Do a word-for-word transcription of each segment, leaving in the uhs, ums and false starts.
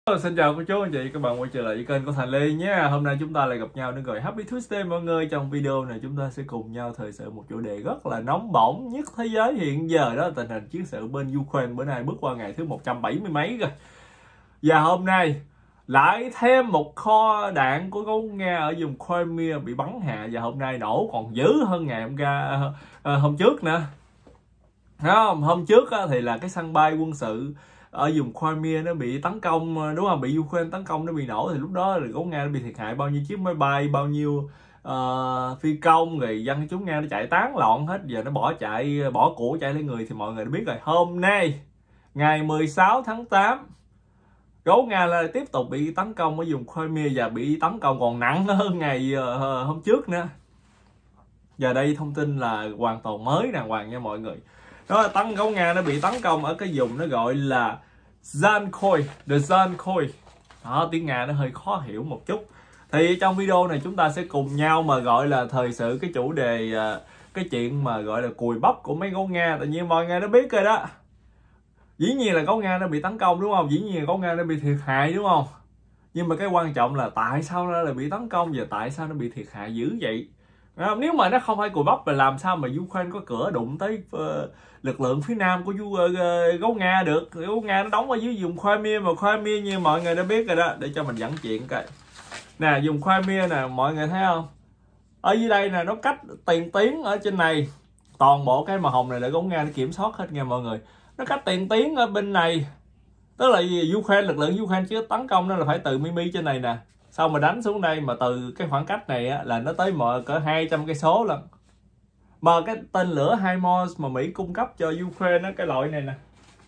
Xin chào cô chú anh chị, các bạn quay trở lại với kênh của Thành Lê nhé. Hôm nay chúng ta lại gặp nhau để gọi Happy Tuesday mọi người. Trong video này chúng ta sẽ cùng nhau thời sự một chủ đề rất là nóng bỏng nhất thế giới hiện giờ, đó là tình hình chiến sự bên Ukraine bữa nay bước qua ngày thứ một trăm bảy mươi mấy rồi. Và hôm nay lại thêm một kho đạn của quân Nga ở vùng Crimea bị bắn hạ, và hôm nay nổ còn dữ hơn ngày hôm qua à, hôm trước nữa. Không, hôm trước thì là cái sân bay quân sự ở vùng Crimea nó bị tấn công, đúng không, bị Ukraine tấn công, nó bị nổ, thì lúc đó là của Nga nó bị thiệt hại bao nhiêu chiếc máy bay, bao nhiêu uh, phi công, rồi dân chúng Nga nó chạy tán loạn hết, giờ nó bỏ chạy bỏ của chạy lấy người thì mọi người đã biết rồi. Hôm nay ngày mười sáu tháng tám, gấu Nga là tiếp tục bị tấn công ở vùng Crimea và bị tấn công còn nặng hơn ngày uh, hôm trước nữa. Giờ đây thông tin là hoàn toàn mới đàng hoàng nha mọi người. Đó là tấn gấu Nga nó bị tấn công ở cái vùng nó gọi là Zankoi, the Zankoi. Đó, tiếng Nga nó hơi khó hiểu một chút. Thì trong video này chúng ta sẽ cùng nhau mà gọi là thời sự cái chủ đề, cái chuyện mà gọi là cùi bắp của mấy gấu Nga. Tự nhiên mọi người đã biết rồi đó. Dĩ nhiên là gấu Nga nó bị tấn công đúng không? Dĩ nhiên là gấu Nga nó bị thiệt hại đúng không? Nhưng mà cái quan trọng là tại sao nó lại bị tấn công và tại sao nó bị thiệt hại dữ vậy? Nếu mà nó không phải cùi bắp, là làm sao mà Ukraine có cửa đụng tới uh, lực lượng phía nam của uh, gấu Nga được? Gấu Nga nó đóng ở dưới vùng Crimea, mà Crimea như mọi người đã biết rồi đó. Để cho mình dẫn chuyện coi. Nè, vùng Crimea nè, mọi người thấy không? Ở dưới đây nè, nó cách tiền tiến ở trên này. Toàn bộ cái màu hồng này là gấu Nga nó kiểm soát hết nha mọi người. Nó cách tiền tiến ở bên này. Tức là Ukraine, lực lượng Ukraine chứ tấn công nó là phải từ Mimi trên này nè, sau mà đánh xuống đây, mà từ cái khoảng cách này á, là nó tới mọi cỡ hai trăm cây số lần. Mà cái tên lửa HIMARS mà Mỹ cung cấp cho Ukraine á, cái loại này nè,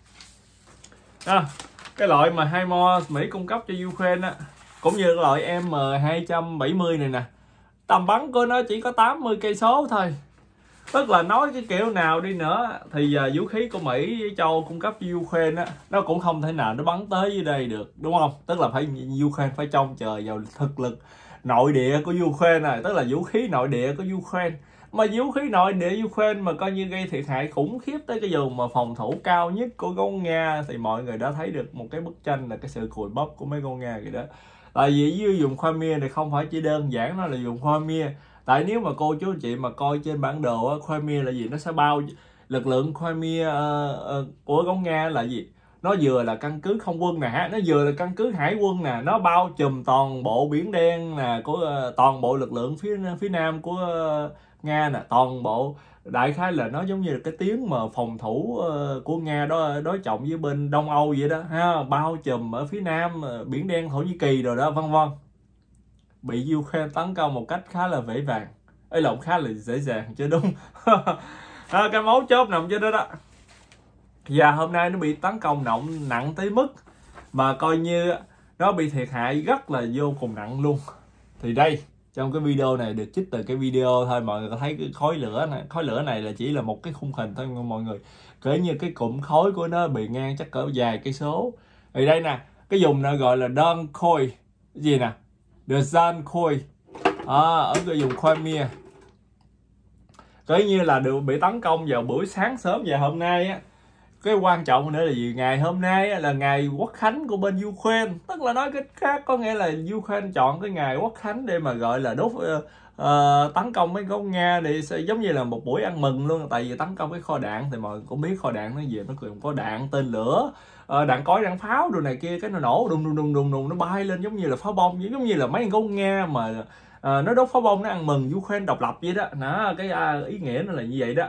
à, cái loại mà HIMARS Mỹ cung cấp cho Ukraine á, cũng như cái loại M hai bảy mươi này nè, tầm bắn của nó chỉ có tám mươi cây số thôi. Tức là nói cái kiểu nào đi nữa thì giờ vũ khí của Mỹ với châu cung cấp cho Ukraine á, nó cũng không thể nào nó bắn tới dưới đây được, đúng không? Tức là phải Ukraine phải trông chờ vào thực lực nội địa của Ukraine này, tức là vũ khí nội địa của Ukraine. Mà vũ khí nội địa Ukraine mà coi như gây thiệt hại khủng khiếp tới cái vùng mà phòng thủ cao nhất của con Nga, thì mọi người đã thấy được một cái bức tranh là cái sự cùi bắp của mấy con Nga vậy đó. Tại vì dưới vùng Crimea này không phải chỉ đơn giản nó là vùng Crimea. Tại nếu mà cô chú anh chị mà coi trên bản đồ á, Crimea là gì? Nó sẽ bao lực lượng Crimea uh, uh, của gấu Nga là gì? Nó vừa là căn cứ không quân nè, nó vừa là căn cứ hải quân nè, nó bao trùm toàn bộ biển đen nè, của uh, toàn bộ lực lượng phía phía nam của uh, Nga nè, toàn bộ. Đại khái là nó giống như là cái tiếng mà phòng thủ uh, của Nga đó đối trọng với bên Đông Âu vậy đó ha, bao trùm ở phía nam uh, biển đen Thổ Nhĩ Kỳ rồi đó, vân vân. Bị Ukraine tấn công một cách khá là vễ vàng, ấy lộn, khá là dễ dàng chứ đúng. À, cái mấu chốt nằm trên đó đó. Và hôm nay nó bị tấn công nặng nặng tới mức mà coi như nó bị thiệt hại rất là vô cùng nặng luôn. Thì đây, trong cái video này được trích từ cái video thôi, mọi người có thấy cái khói lửa này, khói lửa này là chỉ là một cái khung hình thôi mọi người. Kể như cái cụm khói của nó bị ngang chắc cỡ vài cây số. Thì đây nè, cái vùng này gọi là Donkoi gì nè, The Zankoi, à, ở cái vùng Crimea. Coi như là được bị tấn công vào buổi sáng sớm và hôm nay á. Cái quan trọng nữa là gì? Ngày hôm nay á, là ngày Quốc khánh của bên Ukraine. Tức là nói cách khác, có nghĩa là Ukraine chọn cái ngày Quốc khánh để mà gọi là đốt uh, uh, tấn công mấy con Nga, để sẽ giống như là một buổi ăn mừng luôn. Tại vì tấn công cái kho đạn thì mọi người cũng biết kho đạn nó gì, nó cũng có đạn tên lửa, uh, đạn cối, đạn pháo đồ này kia, cái nó nổ đùng đùng đùng đùng đùng, nó bay lên giống như là pháo bông, giống như là mấy con Nga mà uh, nó đốt pháo bông, nó ăn mừng Ukraine độc lập vậy đó. Đó, cái uh, ý nghĩa nó là như vậy đó.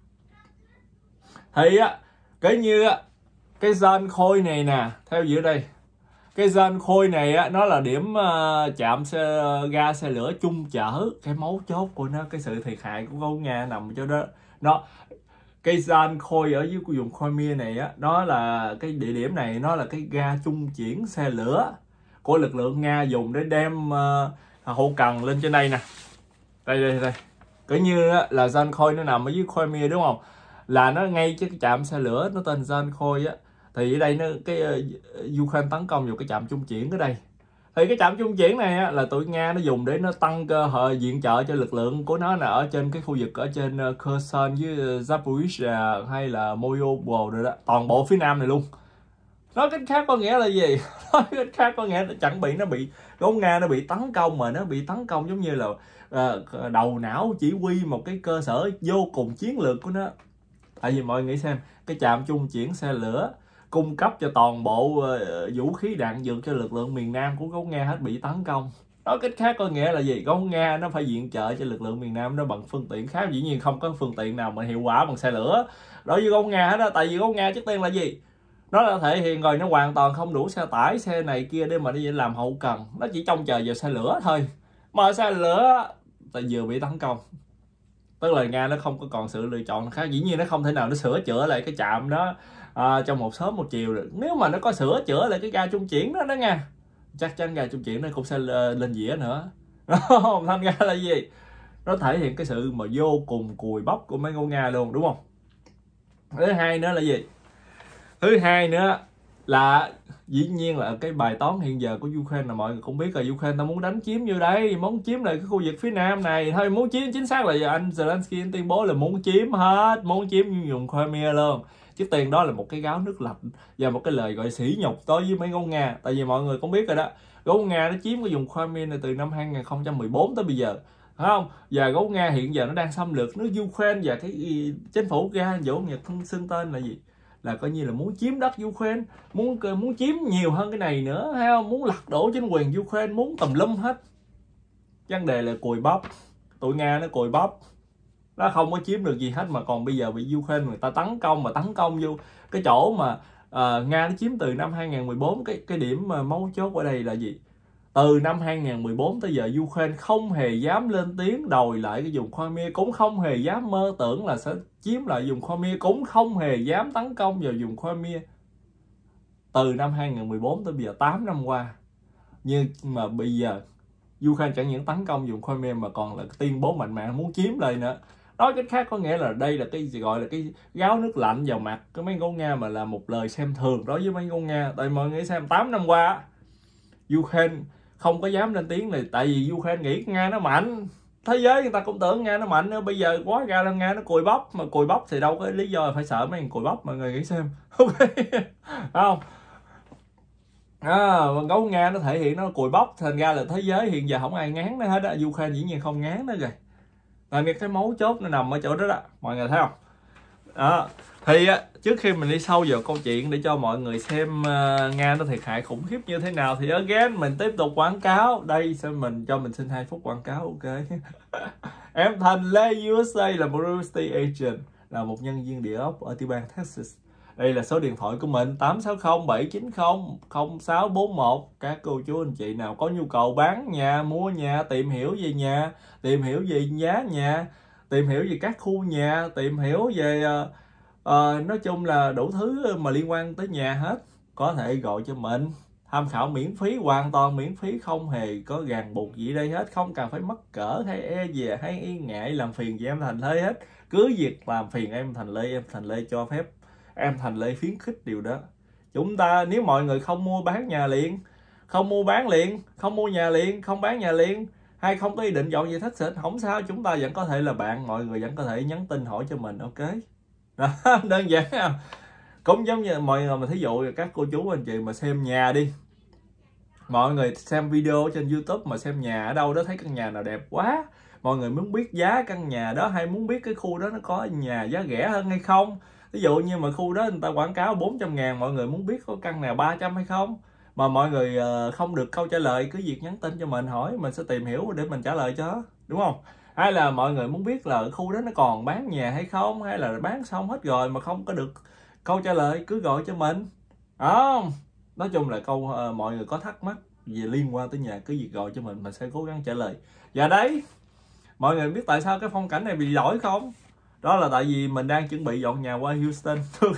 Thì á, cái như á, cái Zankoi này nè, theo dõi đây, cái Zankoi này á, nó là điểm uh, chạm xe, ga xe lửa chung chở. Cái mấu chốt của nó, cái sự thiệt hại của con Nga nằm chỗ đó. Nó cái Zankoi ở dưới vùng Crimea này á, nó là cái địa điểm này, nó là cái ga trung chuyển xe lửa của lực lượng Nga dùng để đem uh, hậu cần lên trên đây nè. Đây đây đây, cứ như á, là Zankoi nó nằm ở dưới Crimea đúng không? Là nó ngay cái trạm xe lửa nó tên Zankoi á. Thì ở đây nó cái uh, Ukraine tấn công vào cái trạm trung chuyển ở đây. Thì cái trạm trung chuyển này á, là tụi Nga nó dùng để nó tăng cơ hội viện trợ cho lực lượng của nó là ở trên cái khu vực ở trên uh, Kherson với uh, Zaporizhzhia hay là Mariupol rồi đó, toàn bộ phía nam này luôn. Nói cách khác có nghĩa là gì? Nói cách khác có nghĩa là chẳng bị nó bị gấu Nga nó bị tấn công, mà nó bị tấn công giống như là uh, đầu não chỉ huy một cái cơ sở vô cùng chiến lược của nó. Tại vì mọi người nghĩ xem, cái trạm trung chuyển xe lửa cung cấp cho toàn bộ uh, vũ khí đạn dược cho lực lượng miền Nam của gấu Nga hết bị tấn công. Nói cách khác có nghĩa là gì? Gấu Nga nó phải viện trợ cho lực lượng miền Nam nó bằng phương tiện khác. Dĩ nhiên không có phương tiện nào mà hiệu quả bằng xe lửa đối với gấu Nga hết đó. Tại vì gấu Nga trước tiên là gì? Nó đã thể hiện rồi, nó hoàn toàn không đủ xe tải xe này kia để mà đi làm hậu cần, nó chỉ trông chờ vào xe lửa thôi. Mà xe lửa tại vừa bị tấn công, tức là Nga nó không có còn sự lựa chọn khác. Dĩ nhiên nó không thể nào nó sửa chữa lại cái trạm đó à, trong một sớm một chiều được. Nếu mà nó có sửa chữa lại cái ga trung chuyển đó đó Nga, chắc chắn ga trung chuyển nó cũng sẽ lên dĩa nữa. Thành ra là gì? Nó thể hiện cái sự mà vô cùng cùi bắp của mấy con Nga luôn, đúng không? Thứ hai nữa là gì? Thứ hai nữa là dĩ nhiên là cái bài toán hiện giờ của Ukraine là mọi người cũng biết là Ukraine ta muốn đánh chiếm vô đây, muốn chiếm lại cái khu vực phía nam này thôi. Muốn chiếm chính xác là anh Zelensky anh tuyên bố là muốn chiếm hết, muốn chiếm vùng Crimea luôn. Trước tiền đó là một cái gáo nước lạnh và một cái lời gọi sỉ nhục đối với mấy gấu Nga. Tại vì mọi người cũng biết rồi đó, gấu Nga nó chiếm cái vùng Crimea này từ năm hai nghìn không trăm mười bốn tới bây giờ, phải không? Và gấu Nga hiện giờ nó đang xâm lược nước Ukraine, và cái chính phủ Nga dỗ Nhật thân xưng tên là gì? Là coi như là muốn chiếm đất Ukraine, muốn muốn chiếm nhiều hơn cái này nữa, hay không? Muốn lật đổ chính quyền Ukraine, muốn tùm lum hết. Vấn đề là cùi bắp, tụi Nga nó cùi bắp, nó không có chiếm được gì hết, mà còn bây giờ bị Ukraine người ta tấn công, mà tấn công vô cái chỗ mà uh, Nga nó chiếm từ năm hai nghìn không trăm mười bốn. Cái cái điểm mà mấu chốt ở đây là gì? Từ năm hai nghìn không trăm mười bốn tới giờ Ukraine không hề dám lên tiếng đòi lại cái vùng Crimea, cũng không hề dám mơ tưởng là sẽ chiếm lại vùng Crimea, cũng không hề dám tấn công vào vùng Crimea. Từ năm hai nghìn không trăm mười bốn tới bây giờ tám năm qua. Nhưng mà bây giờ Ukraine chẳng những tấn công vùng Crimea mà còn là tuyên bố mạnh mẽ muốn chiếm lại nữa. Nói cách khác có nghĩa là đây là cái gì gọi là cái gáo nước lạnh vào mặt cái mấy con Nga, mà là một lời xem thường đối với mấy con Nga. Tại mọi người xem tám năm qua Ukraine không có dám lên tiếng này, tại vì Ukraine nghĩ Nga nó mạnh. Thế giới người ta cũng tưởng Nga nó mạnh nữa, bây giờ quá ra là Nga nó cùi bắp, mà cùi bắp thì đâu có lý do phải sợ mấy thằng cùi bắp, mọi người nghĩ xem. Ok không? À, gấu Nga nó thể hiện nó cùi bắp, thành ra là thế giới hiện giờ không ai ngán nó hết á. Ukraine dĩ nhiên không ngán nó rồi. Tại vì cái mấu chốt nó nằm ở chỗ đó đó, mọi người thấy không? Đó. Thì trước khi mình đi sâu vào câu chuyện để cho mọi người xem uh, Nga nó thiệt hại khủng khiếp như thế nào, thì again mình tiếp tục quảng cáo. Đây xem mình cho mình xin hai phút quảng cáo, ok. Em Thành Lê u ét a là một real estate agent, là một nhân viên địa ốc ở tiểu bang Texas. Đây là số điện thoại của mình tám sáu không bảy chín không không sáu bốn một. Các cô chú anh chị nào có nhu cầu bán nhà, mua nhà, tìm hiểu về nhà, tìm hiểu về giá nhà, tìm hiểu về các khu nhà, tìm hiểu về uh, uh, nói chung là đủ thứ mà liên quan tới nhà hết, có thể gọi cho mình. Tham khảo miễn phí, hoàn toàn miễn phí, không hề có ràng buộc gì đây hết, không cần phải mắc cỡ hay e dè hay e ngại làm phiền gì em Thành Lê hết. Cứ việc làm phiền em Thành Lê, em Thành Lê cho phép, em Thành Lê khuyến khích điều đó. Chúng ta nếu mọi người không mua bán nhà liền, không mua bán liền, không mua nhà liền, không bán nhà liền, hay không có ý định dọn về Texas, không sao, chúng ta vẫn có thể là bạn, mọi người vẫn có thể nhắn tin hỏi cho mình, ok. Đó, đơn giản không? Cũng giống như mọi người mà thí dụ các cô chú anh chị mà xem nhà đi, mọi người xem video trên YouTube mà xem nhà ở đâu đó thấy căn nhà nào đẹp quá, mọi người muốn biết giá căn nhà đó, hay muốn biết cái khu đó nó có nhà giá rẻ hơn hay không. Ví dụ như mà khu đó người ta quảng cáo bốn trăm ngàn, mọi người muốn biết có căn nào ba trăm hay không, mà mọi người không được câu trả lời, cứ việc nhắn tin cho mình hỏi, mình sẽ tìm hiểu để mình trả lời cho, đúng không? Hay là mọi người muốn biết là khu đó nó còn bán nhà hay không, hay là bán xong hết rồi mà không có được câu trả lời, cứ gọi cho mình. Đó, nói chung là câu uh, mọi người có thắc mắc gì liên quan tới nhà cứ việc gọi cho mình, mình sẽ cố gắng trả lời. Và đấy, mọi người biết tại sao cái phong cảnh này bị đổi không? Đó là tại vì mình đang chuẩn bị dọn nhà qua Houston.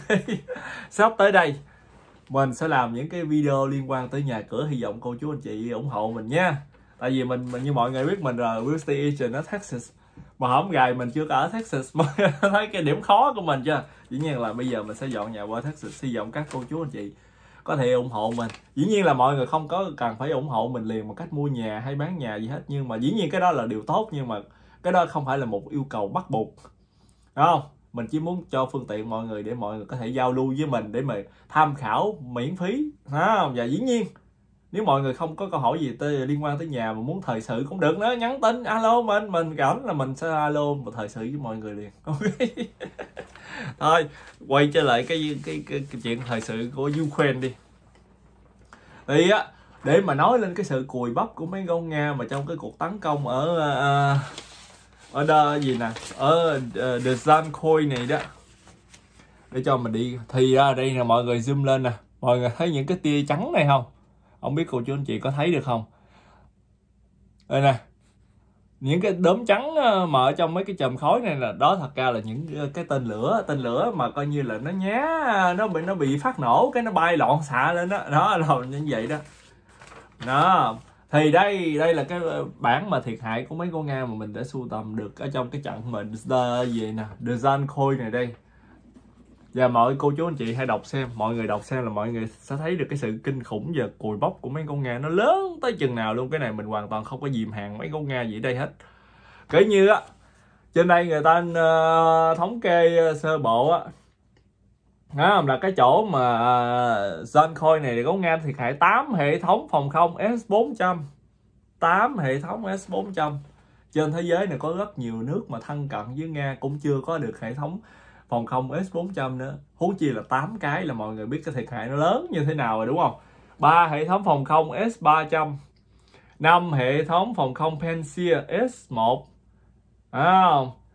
Sắp tới đây mình sẽ làm những cái video liên quan tới nhà cửa, hy vọng cô chú anh chị ủng hộ mình nha. Tại vì mình, mình như mọi người biết mình là real estate agent ở Texas, mà hổng gài mình chưa có ở Texas, mà thấy cái điểm khó của mình chưa? Dĩ nhiên là bây giờ mình sẽ dọn nhà qua Texas, hy vọng các cô chú anh chị có thể ủng hộ mình. Dĩ nhiên là mọi người không có cần phải ủng hộ mình liền một cách mua nhà hay bán nhà gì hết, nhưng mà dĩ nhiên cái đó là điều tốt, nhưng mà cái đó không phải là một yêu cầu bắt buộc, đúng không? Mình chỉ muốn cho phương tiện mọi người để mọi người có thể giao lưu với mình, để mà tham khảo miễn phí ha. Và dĩ nhiên nếu mọi người không có câu hỏi gì tới liên quan tới nhà mà muốn thời sự cũng được nữa, nhắn tin alo mình, mình rảnh là mình sẽ alo một thời sự với mọi người liền. Ok. Thôi quay trở lại cái cái, cái cái chuyện thời sự của Ukraine đi. Thì á, để mà nói lên cái sự cùi bắp của mấy con Nga mà trong cái cuộc tấn công ở uh, ở đó gì nè, ở uh, The Zankoy này đó, để cho mình đi thì ra đây nè, mọi người zoom lên nè, mọi người thấy những cái tia trắng này không? Không biết cô chú anh chị có thấy được không? Đây nè, những cái đốm trắng mà ở trong mấy cái chùm khói này là đó, thật ra là những cái tên lửa, tên lửa mà coi như là nó nhá, nó bị nó bị phát nổ cái nó bay loạn xạ lên đó, đó là như vậy đó. Đó, thì đây đây là cái bản mà thiệt hại của mấy con Nga mà mình đã sưu tầm được ở trong cái trận mà gì nè, The Zankoy này đây. Và mọi cô chú anh chị hãy đọc xem, mọi người đọc xem là mọi người sẽ thấy được cái sự kinh khủng và cùi bắp của mấy con Nga nó lớn tới chừng nào luôn. Cái này mình hoàn toàn không có dìm hàng mấy con Nga gì ở đây hết. Kể như á, trên đây người ta uh, thống kê sơ bộ á, đó là cái chỗ mà uh, Zankoy này thì có Nga thiệt hại tám hệ thống phòng không S bốn trăm, tám hệ thống S bốn trăm. Trên thế giới này có rất nhiều nước mà thân cận với Nga cũng chưa có được hệ thống phòng không S bốn trăm nữa, huống chi là tám cái, là mọi người biết cái thiệt hại nó lớn như thế nào rồi đúng không? Ba hệ thống phòng không S ba trăm, năm hệ thống phòng không Pantsir S một, à,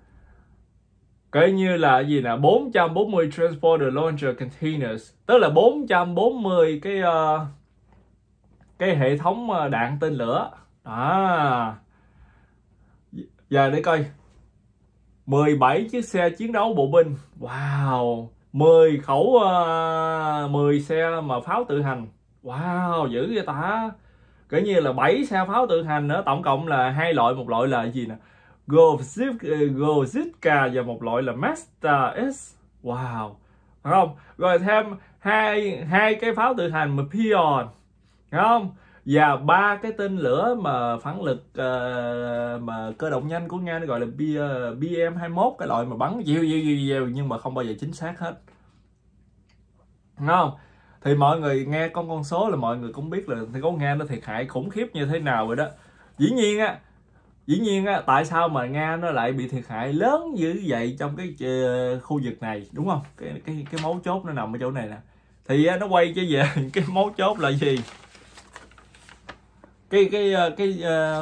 kể như là gì nè, bốn trăm bốn mươi transporter launcher containers, tức là bốn trăm bốn mươi cái uh, cái hệ thống đạn tên lửa. À, giờ để coi, mười bảy chiếc xe chiến đấu bộ binh, wow, mười khẩu uh, mười xe mà pháo tự hành, wow, dữ vậy ta. Kể như là bảy xe pháo tự hành nữa, tổng cộng là hai loại, một loại là gì nè, Gozitka và một loại là Mazda S, wow, phải không? Rồi thêm hai hai cái pháo tự hành mà Pion, phải không? Và ba cái tên lửa mà phản lực uh, mà cơ động nhanh của Nga, nó gọi là B M hai mươi mốt, cái loại mà bắn dịu dịu dịu dịu nhưng mà không bao giờ chính xác hết, đúng không? Thì mọi người nghe con con số là mọi người cũng biết là thì con Nga nó thiệt hại khủng khiếp như thế nào rồi đó. Dĩ nhiên á, dĩ nhiên á, tại sao mà Nga nó lại bị thiệt hại lớn như vậy trong cái uh, khu vực này, đúng không? Cái cái cái mấu chốt nó nằm ở chỗ này nè. Thì uh, nó quay trở về cái mấu chốt là gì? Cái cái cái uh,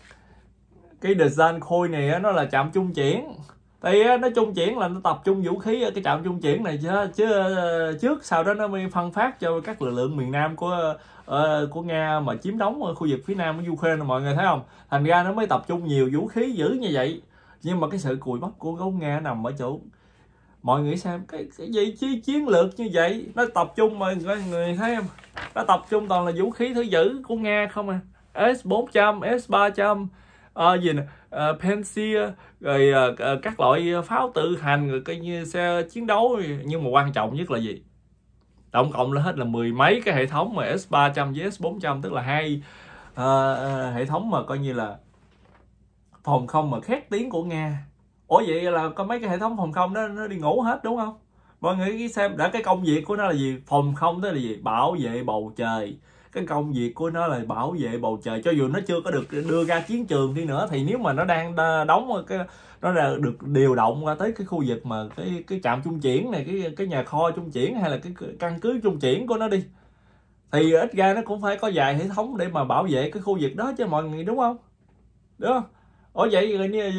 cái The Zankoy này nó là trạm trung chuyển. Thì nó trung chuyển là nó tập trung vũ khí ở cái trạm trung chuyển này chứ, chứ trước sau đó nó mới phân phát cho các lực lượng miền Nam của uh, của Nga mà chiếm đóng ở khu vực phía Nam của Ukraine, mọi người thấy không? Thành ra nó mới tập trung nhiều vũ khí dữ như vậy. Nhưng mà cái sự cùi bắp của gấu Nga nằm ở chỗ mọi người xem cái cái gì chi chiến lược như vậy, nó tập trung mọi người thấy không? Nó tập trung toàn là vũ khí thứ dữ của Nga không à. S bốn trăm, S ba trăm, uh, gì nè, uh, Pantsir, rồi uh, các loại pháo tự hành, rồi coi như xe chiến đấu. Nhưng mà quan trọng nhất là gì? Tổng cộng là hết là mười mấy cái hệ thống mà S ba trăm với S bốn trăm, tức là hai uh, uh, hệ thống mà coi như là phòng không mà khét tiếng của Nga. Ủa vậy là có mấy cái hệ thống phòng không đó nó đi ngủ hết đúng không? Mọi người xem đã, cái công việc của nó là gì? Phòng không đó là gì? Bảo vệ bầu trời. Cái công việc của nó là bảo vệ bầu trời. Cho dù nó chưa có được đưa ra chiến trường đi nữa, thì nếu mà nó đang đóng cái, nó là được điều động qua tới cái khu vực mà cái cái trạm trung chuyển này, cái cái nhà kho trung chuyển hay là cái căn cứ trung chuyển của nó đi, thì ít ra nó cũng phải có vài hệ thống để mà bảo vệ cái khu vực đó cho mọi người, đúng không? Đúng không? Ủa vậy rồi như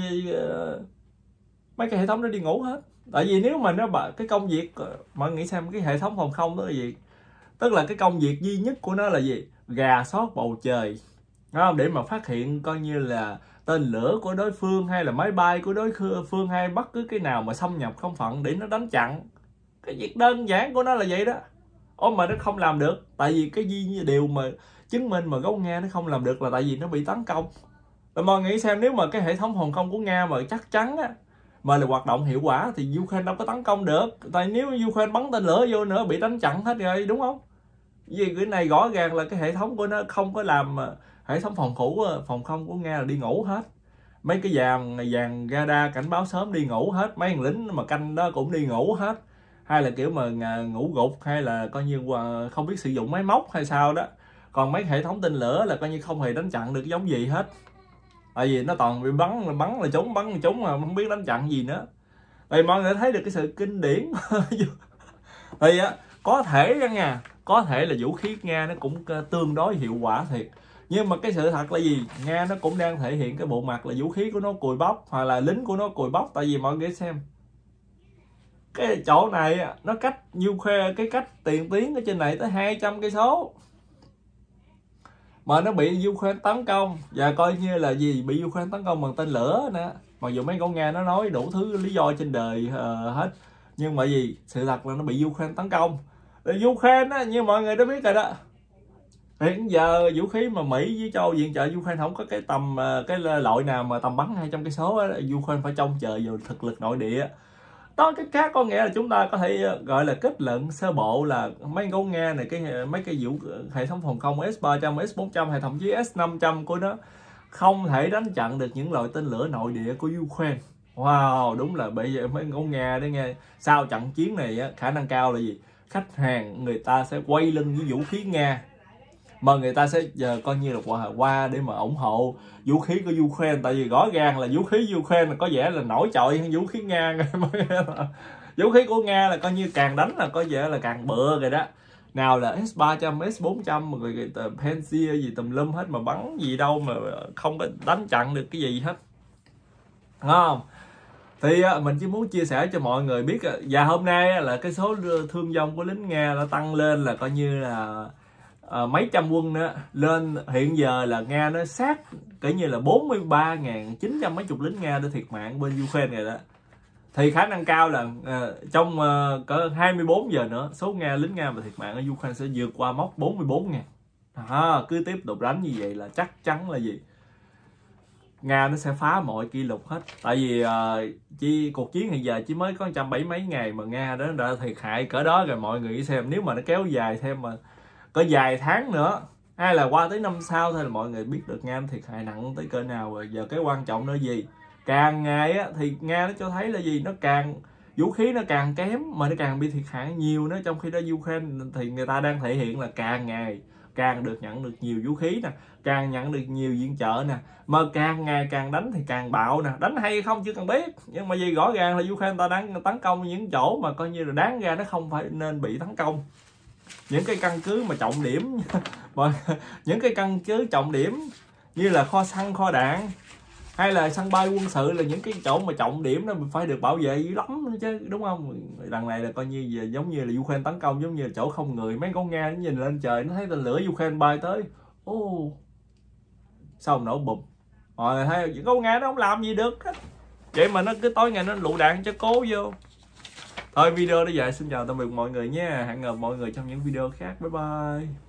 mấy cái hệ thống nó đi ngủ hết. Tại vì nếu mà nó cái công việc, mọi người xem cái hệ thống phòng không đó là gì? Tức là cái công việc duy nhất của nó là gì? Rà soát bầu trời, đúng không? Để mà phát hiện coi như là tên lửa của đối phương hay là máy bay của đối phương hay bất cứ cái nào mà xâm nhập không phận để nó đánh chặn. Cái việc đơn giản của nó là vậy đó. Ồ mà nó không làm được. Tại vì cái gì điều mà chứng minh mà gấu Nga nó không làm được là tại vì nó bị tấn công. Rồi mọi người nghĩ xem, nếu mà cái hệ thống phòng không của Nga mà chắc chắn á, mà là hoạt động hiệu quả thì Ukraine đâu có tấn công được. Tại nếu Ukraine bắn tên lửa vô nữa bị đánh chặn hết rồi, đúng không? Vì cái này rõ ràng là cái hệ thống của nó không có làm, hệ thống phòng thủ phòng không của Nga là đi ngủ hết. mấy cái dàn dàn radar cảnh báo sớm đi ngủ hết, mấy thằng lính mà canh đó cũng đi ngủ hết, hay là kiểu mà ngủ gục, hay là coi như không biết sử dụng máy móc hay sao đó. Còn mấy hệ thống tên lửa là coi như không hề đánh chặn được giống gì hết, tại vì nó toàn bị bắn là bắn là trúng, bắn là trúng mà không biết đánh chặn gì nữa. Vậy mọi người thấy được cái sự kinh điển. Thì á, có thể đó nha, có thể là vũ khí Nga nó cũng tương đối hiệu quả thiệt, nhưng mà cái sự thật là gì, Nga nó cũng đang thể hiện cái bộ mặt là vũ khí của nó cùi bắp, hoặc là lính của nó cùi bắp. Tại vì mọi người xem cái chỗ này nó cách Ukraine, cái cách tiền tuyến ở trên này tới hai trăm cây số mà nó bị Ukraine tấn công, và coi như là gì, bị Ukraine tấn công bằng tên lửa nữa. Mặc dù mấy con Nga nó nói đủ thứ lý do trên đời uh, hết, nhưng mà gì, sự thật là nó bị Ukraine tấn công. Ukraine á, như mọi người đã biết rồi đó, hiện giờ vũ khí mà Mỹ với châu viện trợ Ukraine không có cái tầm cái loại nào mà tầm bắn hai trăm cây số, Ukraine phải trông chờ vào thực lực nội địa. Đó, cái khác có nghĩa là chúng ta có thể gọi là kết luận sơ bộ là mấy con Nga này, cái mấy cái vũ hệ thống phòng không S ba trăm, S bốn trăm hay thậm chí S năm trăm của nó không thể đánh chặn được những loại tên lửa nội địa của Ukraine. Wow, đúng là bây giờ mấy con Nga đấy nghe. Sau trận chiến này á, khả năng cao là gì, khách hàng người ta sẽ quay lưng với vũ khí Nga, mà người ta sẽ giờ coi như là qua, qua để mà ủng hộ vũ khí của Ukraine. Tại vì rõ ràng là vũ khí Ukraine là có vẻ là nổi trội hơn vũ khí Nga. Vũ khí của Nga là coi như càng đánh là có vẻ là càng bựa rồi đó. Nào là S ba trăm, S bốn trăm, rồi Pantsir gì tùm lum hết, mà bắn gì đâu mà không có đánh chặn được cái gì hết, đúng không? Thì mình chỉ muốn chia sẻ cho mọi người biết, và hôm nay là cái số thương vong của lính Nga nó tăng lên là coi như là À, mấy trăm quân nữa lên. Hiện giờ là Nga nó sát kể như là bốn mươi ba nghìn chín trăm mấy chục lính Nga đã thiệt mạng bên Ukraine rồi đó. Thì khả năng cao là à, trong à, cỡ hai mươi bốn giờ nữa, số Nga lính Nga mà thiệt mạng ở Ukraine sẽ vượt qua mốc bốn mươi bốn nghìn. À, cứ tiếp tục đánh như vậy là chắc chắn là gì, Nga nó sẽ phá mọi kỷ lục hết. Tại vì à, chi cuộc chiến hiện giờ chỉ mới có một trăm bảy mấy ngày mà Nga đó đã thiệt hại cỡ đó rồi. Mọi người xem, nếu mà nó kéo dài thêm mà có vài tháng nữa, hay là qua tới năm sau thôi, là mọi người biết được Nga thiệt hại nặng tới cỡ nào rồi. Giờ cái quan trọng nữa gì, càng ngày á, thì Nga nó cho thấy là gì, nó càng vũ khí nó càng kém mà nó càng bị thiệt hại nhiều nữa. Trong khi đó Ukraine thì người ta đang thể hiện là càng ngày càng được nhận được nhiều vũ khí nè, càng nhận được nhiều viện trợ nè, mà càng ngày càng đánh thì càng bạo nè. Đánh hay không chưa cần biết, nhưng mà gì rõ ràng là Ukraine ta đang tấn công những chỗ mà coi như là đáng ra nó không phải nên bị tấn công. Những cái căn cứ mà trọng điểm những cái căn cứ trọng điểm như là kho xăng, kho đạn, hay là sân bay quân sự, là những cái chỗ mà trọng điểm nó phải được bảo vệ dữ lắm chứ, đúng không? Lần này là coi như giống như là Ukraine tấn công giống như là chỗ không người. Mấy con Nga nó nhìn lên trời, nó thấy tên lửa Ukraine bay tới, ô oh, xong nổ bụp. Mọi người thấy những con Nga nó không làm gì được hết, vậy mà nó cứ tối ngày nó lựu đạn cho cố vô. Thôi video đó vậy, xin chào tạm biệt mọi người nha, hẹn gặp mọi người trong những video khác, bye bye.